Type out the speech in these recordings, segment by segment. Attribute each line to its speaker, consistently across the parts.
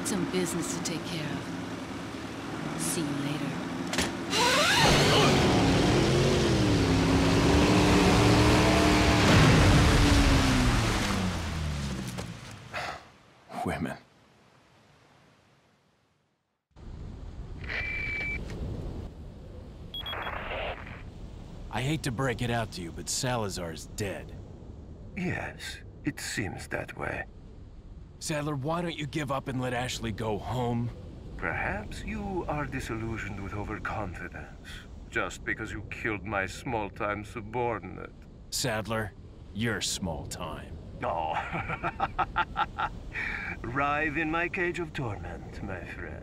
Speaker 1: got some business to take care of. See you later.
Speaker 2: Women. I hate to break it out to you, but Salazar's dead.
Speaker 3: Yes, it seems that way.
Speaker 2: Sadler, why don't you give up and let Ashley go home?
Speaker 3: Perhaps you are disillusioned with overconfidence, just because you killed my small-time subordinate.
Speaker 2: Sadler, you're small time.
Speaker 3: Oh. Writhe in my cage of torment, my friend.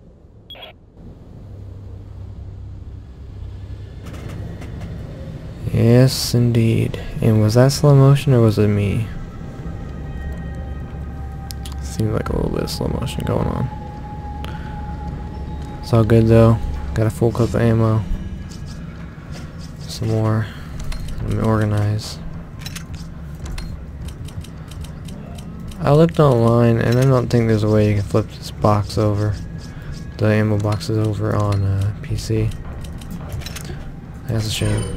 Speaker 4: Yes, indeed. And was that slow motion or was it me? Seemed like a little bit of slow motion going on. It's all good though. Got a full clip of ammo. Some more. Let me organize. I looked online and I don't think there's a way you can flip this box over. The ammo boxes over on PC. That's a shame.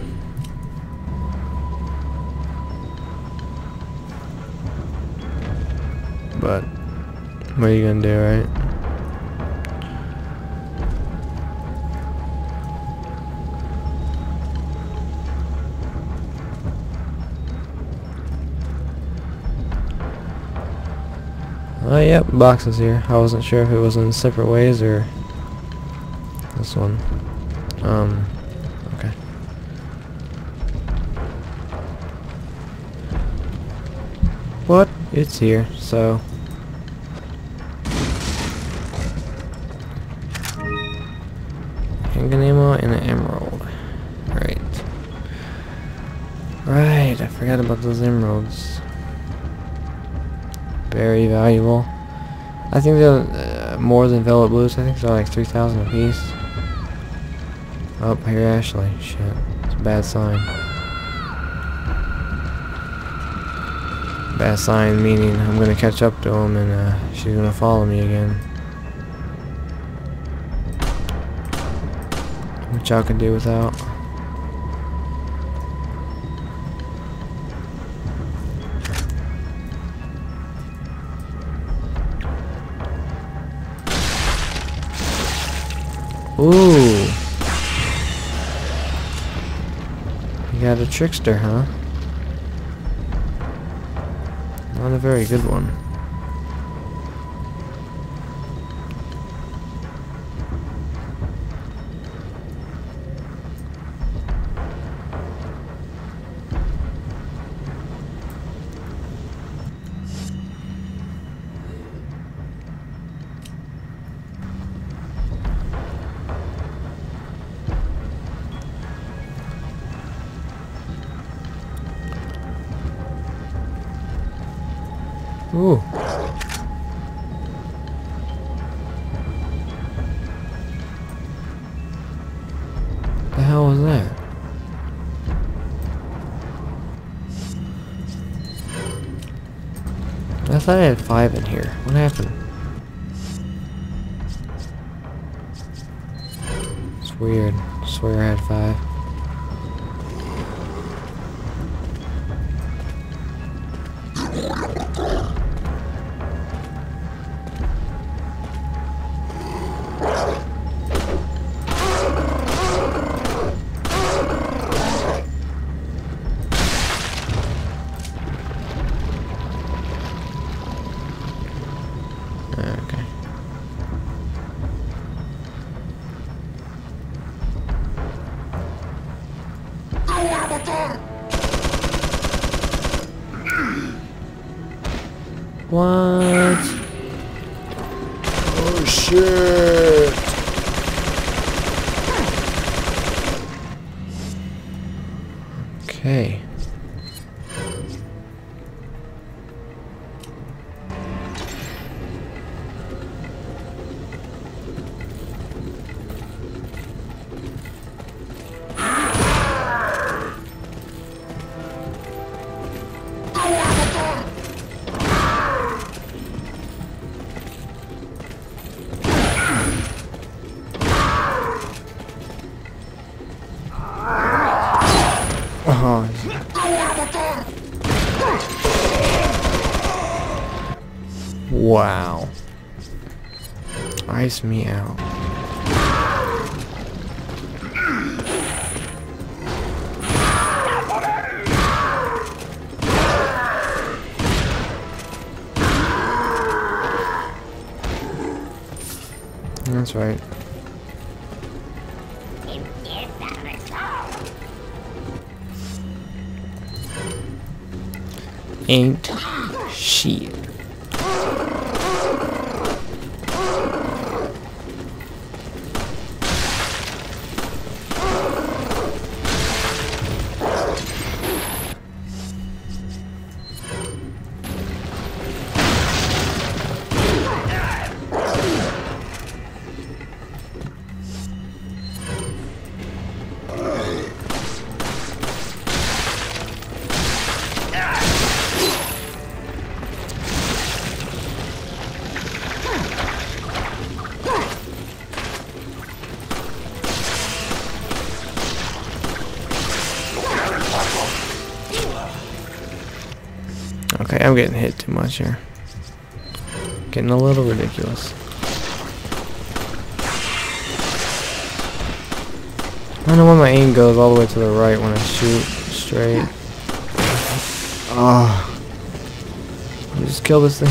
Speaker 4: But what are you gonna do, right? Oh, yep, box is here. I wasn't sure if it was in separate ways or this one. Okay. But it's here, so. Handgun ammo and an emerald. Right. Right, I forgot about those emeralds. Very valuable. I think they're more than Velvet Blues. I think they're like 3,000 a piece. Oh, here Ashley. Shit. It's a bad sign. Bad sign meaning I'm gonna catch up to him and she's gonna follow me again. Which I could do without. Ooh. You got a trickster, huh? Not a very good one. Ooh. The hell was that? I thought I had 5 in here. What happened? It's weird. I swear I had 5. Okay. What? Oh shit! Okay. Wow. Ice me out. That's right. Ain't shit. Okay, I'm getting hit too much here. Getting a little ridiculous. I don't know why my aim goes all the way to the right when I shoot straight. Oh. Just kill this thing.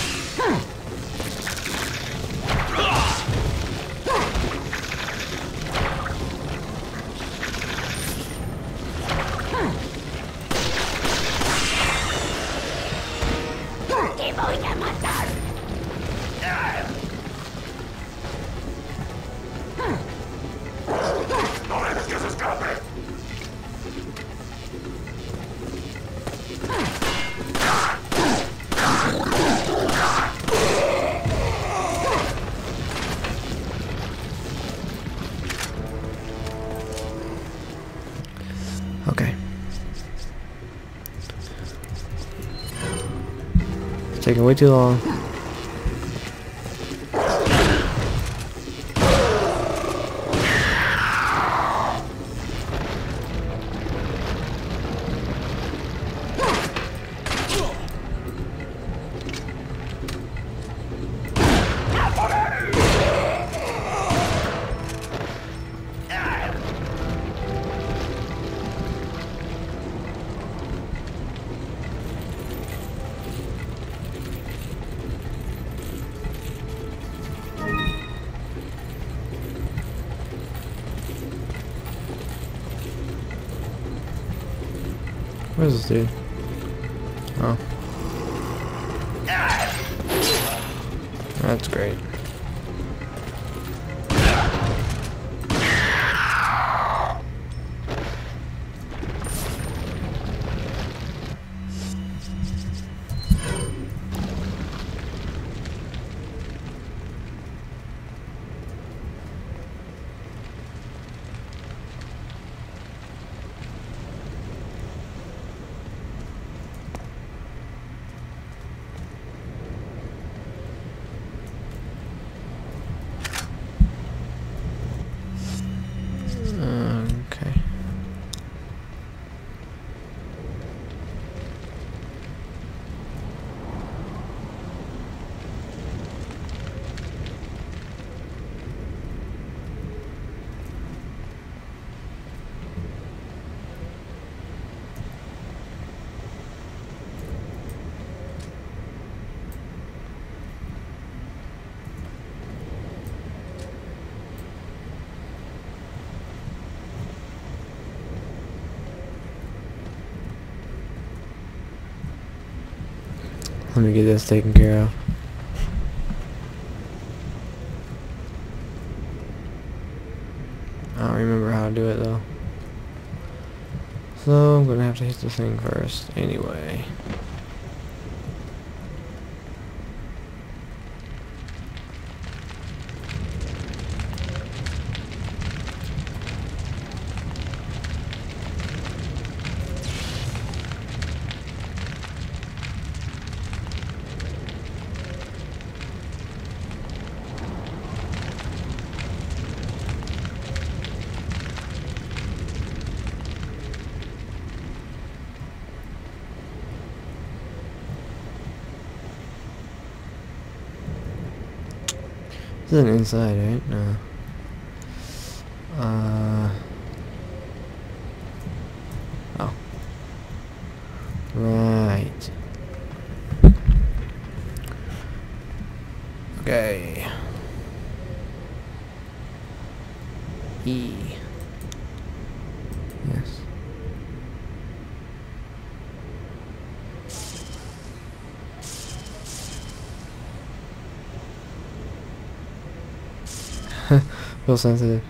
Speaker 4: Okay. It's taking way too long. Where's this dude? Oh. That's great. Okay. Let me get this taken care of. I don't remember how to do it though. So I'm gonna have to hit the thing first anyway. This isn't inside, right? No. Oh. Right. Okay. E. Yes. Real sensitive.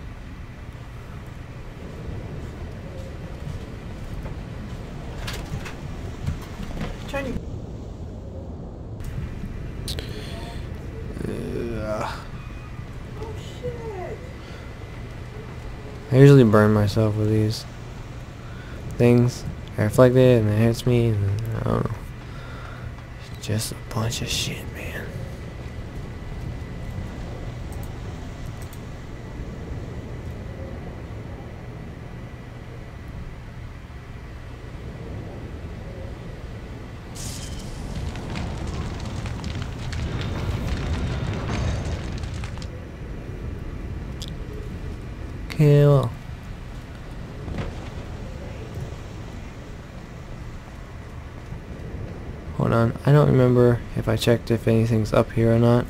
Speaker 4: I usually burn myself with these things. I reflect it and it hurts me, and I don't know. It's just a bunch of shit, man. Okay, well. Hold on. I don't remember if I checked if anything's up here or not.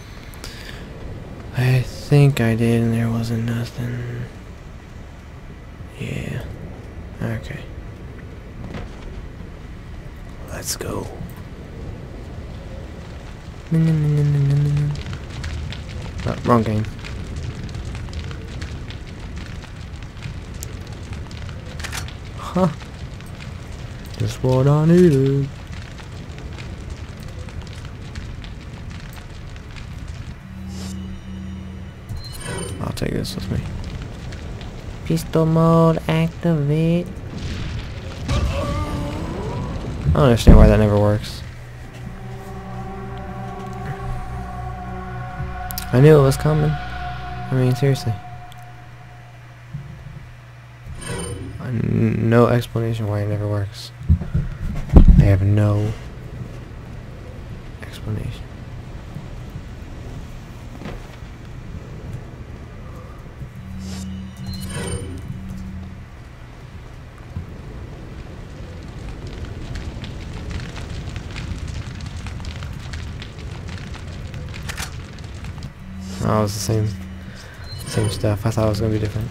Speaker 4: I think I did and there wasn't nothing. Yeah. Okay. Let's go. Oh, wrong game. Huh. Just what I needed. I'll take this with me. Pistol mode activate. I don't understand why that never works. I knew it was coming. I mean, seriously. No explanation why it never works. I have no explanation. Oh, it was the same stuff. I thought it was gonna be different.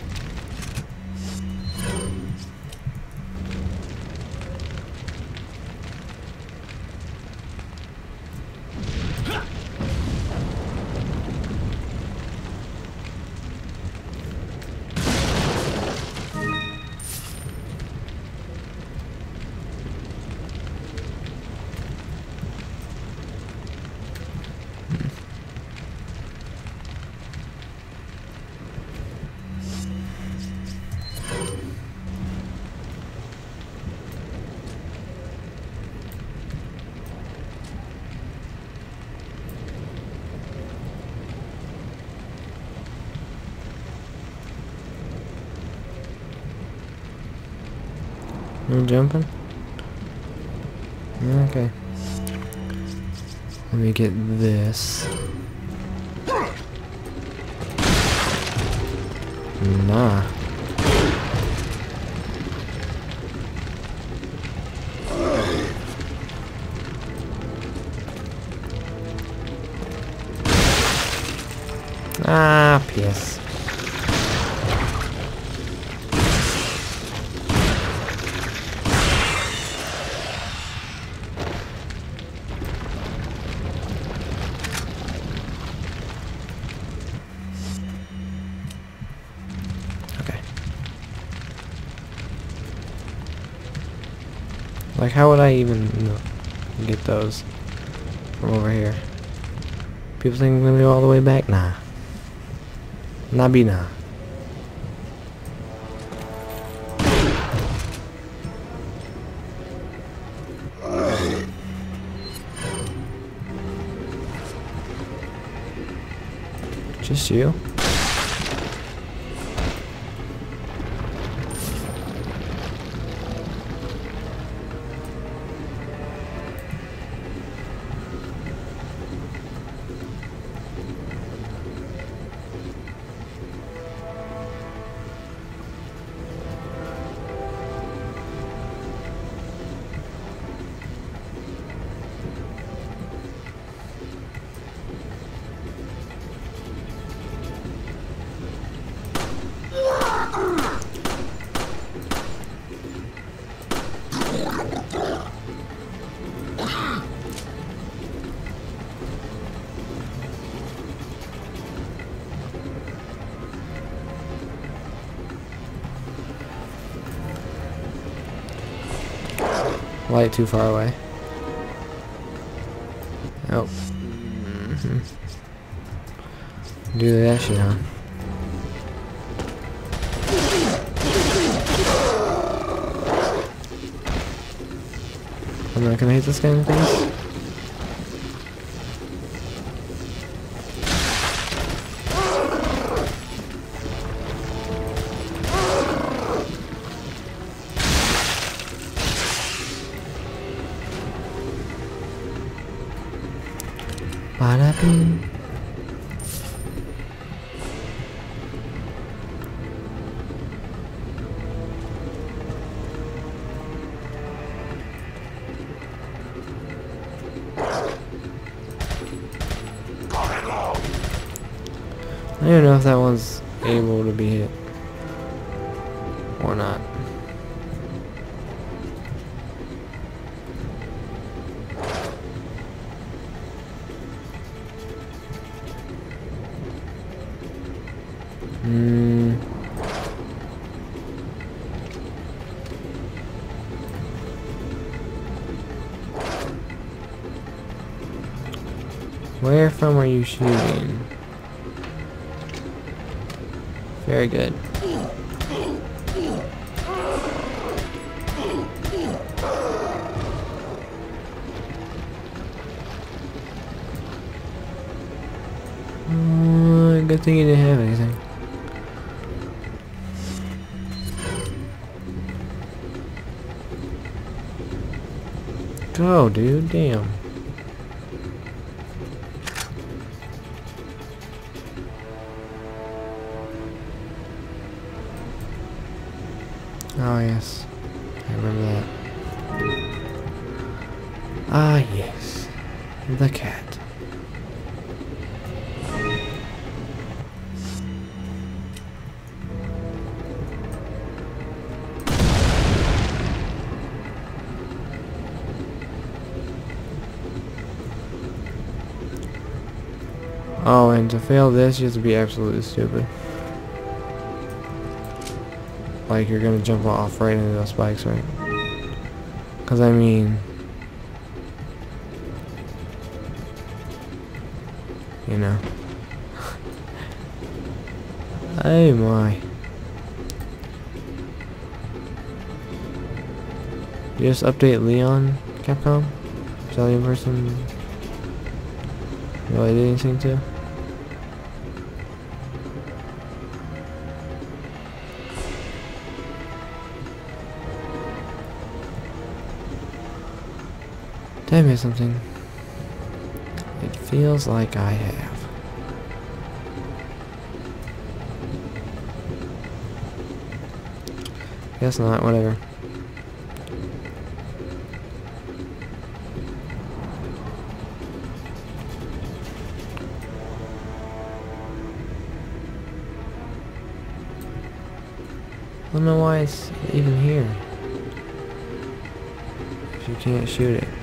Speaker 4: No jumping? Okay. Let me get this. Nah. Ah, PS. Like, how would I even get those from over here? People think I'm gonna go all the way back? Nah. Nah be nah. Just you? Light too far away. Oh. Do that shit, huh? I'm not gonna hit this guy in the face. Ba-da-boom. I don't know if that one's able to be hit or not. Where from are you shooting? Very good. Good thing you didn't have anything. Go, dude. Damn. Oh, yes. I remember that. Ah, yes. The cat. Oh, and to fail this, you have to be absolutely stupid. Like, you're gonna jump off right into those spikes, right? Because, I mean... you know. Oh my. You just update Leon, Capcom? Is that the only person you really did anything to? Did I miss something? It feels like I have. Guess not, whatever. I don't know why it's even here if you can't shoot it.